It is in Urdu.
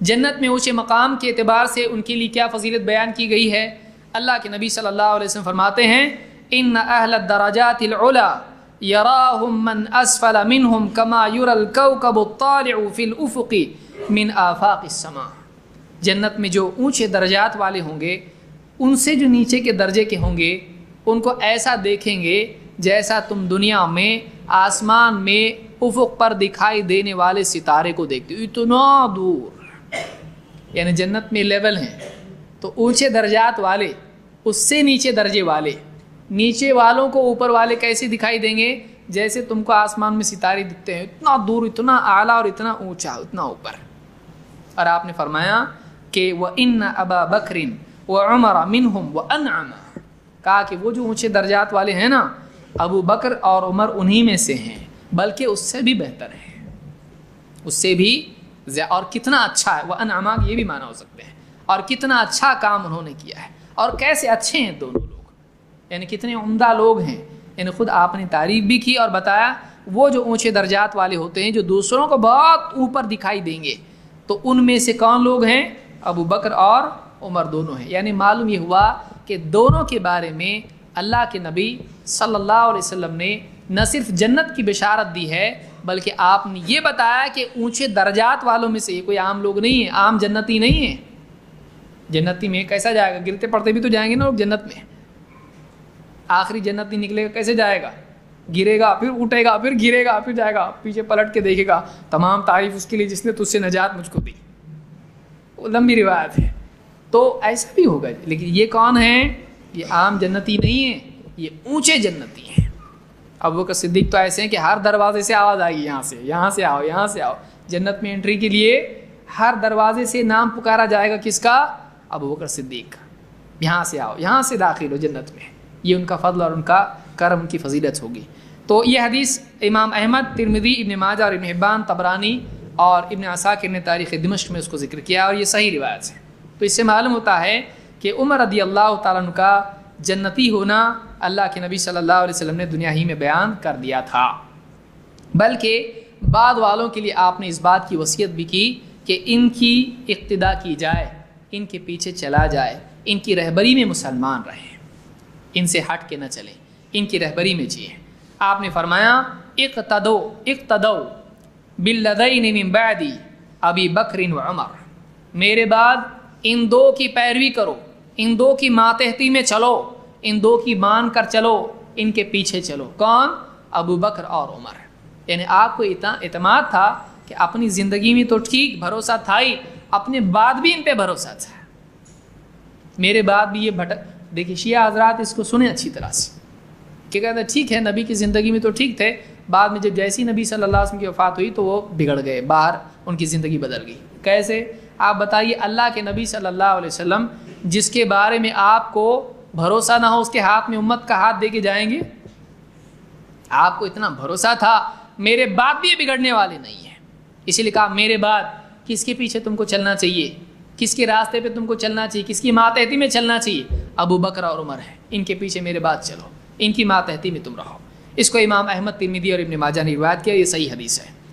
جنت میں اونچے مقام کے اعتبار سے ان کے لیے کیا فضیلت بیان کی گئی ہے؟ اللہ کے نبی صلی اللہ علیہ وسلم فرماتے ہیں ان اہل الدرجات العلا یراہم من اسفل منہم کما یری الکوکب الطالع فی الافق من آفاق السماء۔ جنت میں جو اونچے درجات والے ہوں گے ان سے جو نیچے کے درجے کے ہوں گے ان کو ایسا دیکھیں گے جیسا تم دنیا میں آسمان میں افق پر دکھائی دینے والے ستارے کو دیکھتے ہو، اتنا دور۔ یعنی جنت میں لیول ہیں، تو اونچے درجات والے، اس سے نیچے درجے والے، نیچے والوں کو اوپر والے کیسے دکھائی دیں گے؟ جیسے تم کو آسمان میں ستارے دکھتے ہیں، اتنا دور، اتنا اعلیٰ اور اتنا اونچا، اتنا اوپر۔ اور آپ نے فرمایا کہ وَإِنَّ أَبَا بَكْرٍ وَعُمَرَ مِنْهُمْ وَأَنْعَمَ، کہا کہ وہ جو اونچے درجات والے ہیں نا، ابو بکر اور عمر انہی میں سے ہیں، بلکہ اس سے بھی بہتر ہیں، اس سے بھی اور کتنا اچھا ہے۔ وَأَنْعَمَ یہ بھی معنی ہو سکتے ہیں، اور کتنا اچھا کام انہوں نے کیا ہے، اور کیسے اچھے ہیں دونوں لوگ، یعنی کتنے عمدہ لوگ ہیں۔ یعنی خود آپ نے تعریف بھی کی اور بتایا وہ جو اونچے درجات والے ہوتے ہیں جو دوسروں کو بہت اوپر دکھائی دیں گے، تو ان میں سے کون لوگ ہیں؟ ابو بکر اور عمر دونوں ہیں۔ یعنی معلوم یہ ہوا کہ دونوں کے بارے میں اللہ کے نبی صلی اللہ علیہ وسلم نے نہ صرف جنت کی بشارت دی ہے بلکہ آپ نے یہ بتایا کہ اونچے درجات والوں میں سے یہ کوئی عام لوگ نہیں ہیں، عام جنتی نہیں ہیں۔ جنتی میں کیسا جائے گا؟ گرتے پڑتے بھی تو جائیں گے نا لوگ جنت میں۔ آخری جنتی نکلے گا کیسے جائے گا؟ گرے گا، پھر اٹھے گا، پھر گرے گا، پھر جائے گا، پیچھے پلٹ کے دیکھے گا، تمام تعریف اس کے لیے جس نے تجھ سے نجات مجھ کو دی۔ وہ لمبی روایت ہے، تو ایسا بھی ہوگا۔ لیکن یہ کون ہیں؟ یہ عام جنتی نہیں ہیں، یہ اونچے جنتی ہیں۔ ابو بکر صدیق تو ایسے ہیں کہ ہر دروازے سے آواز آئے گی، یہاں سے آؤ، یہاں سے آؤ۔ جنت میں انٹری کے لیے ہر دروازے سے نام پکارا جائے گا، کس کا؟ ابو بکر صدیق کا۔ یہاں سے آؤ، یہاں سے داخل ہو جنت میں۔ یہ ان کا فضل اور ان کا کرم، ان کی فضیلت ہوگی۔ تو یہ حدیث امام احمد، ترمذی، ابن ماجہ اور ابن حبان، طبرانی اور ابن عساکر نے تاریخ دمشق میں اس کو ذکر کیا، اور یہ صحیح روایت ہے۔ تو اس سے معلوم ہوتا ہے کہ عمر رضی اللہ تعالیٰ عنہ کا جنتی ہونا اللہ کے نبی صلی اللہ علیہ وسلم نے دنیا ہی میں بیان کر دیا تھا، بلکہ بعد والوں کے لیے آپ نے اس بات کی وصیت بھی کی کہ ان کی اقتداء کی جائے، ان کے پیچھے چلا جائے، ان کی رہبری میں مسلمان رہیں، ان سے ہٹ کے نہ چلیں، ان کی رہبری میں جئیں۔ آپ نے فرمایا اقتدوا بالذین من بعدی ابی بکر و عمر، میرے بعد ان دو کی پیروی کرو، ان دو کی ماتحتی میں چلو، ان دو کی مان کر چلو، ان کے پیچھے چلو۔ کون؟ ابو بکر اور عمر۔ یعنی آپ کو اتنا اعتماد تھا کہ اپنی زندگی میں تو ٹھیک بھروسہ تھا ہی، اپنے بعد بھی ان پہ بھروسہ تھا، میرے بعد بھی یہ بھٹک۔ دیکھیے شیعہ حضرات اس کو سنیں اچھی طرح سے کہ کہتے ہیں ٹھیک ہے نبی کی زندگی میں تو ٹھیک تھے، بعد میں جب جیسی نبی صلی اللہ علیہ وسلم کی وفات ہوئی تو وہ بگڑ گئے، باہر ان کی زندگی بدل گئی۔ کیسے؟ آپ بتائیے، اللہ کے نبی صلی اللہ علیہ وسلم جس کے بارے میں آپ کو بھروسہ نہ ہو اس کے ہاتھ میں امت کا ہاتھ دے کے جائیں گے؟ آپ کو اتنا بھروسہ تھا میرے بعد بھی یہ بگڑنے والے نہیں ہیں، اسی لیے کہا میرے بعد کس کے پیچھے تم کو چلنا چاہیے، کس کے راستے پہ تم کو چلنا چاہیے، کس کی ماتحتی میں چلنا چاہیے؟ ابو بکر اور عمر ہیں، ان کے پیچھے میرے بعد چلو، ان کی ماتحتی میں تم رہو۔ اس کو امام احمد، ترمذی اور ابن ماجہ نے روایت کیا، یہ صحیح حدیث ہے۔